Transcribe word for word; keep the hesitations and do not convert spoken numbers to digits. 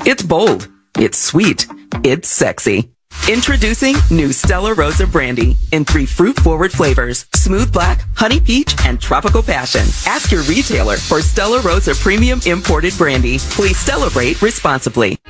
It's bold. It's sweet. It's sexy. Introducing new Stella Rosa Brandy in three fruit-forward flavors: smooth black, honey peach, and tropical passion. Ask your retailer for Stella Rosa Premium Imported Brandy. Please celebrate responsibly.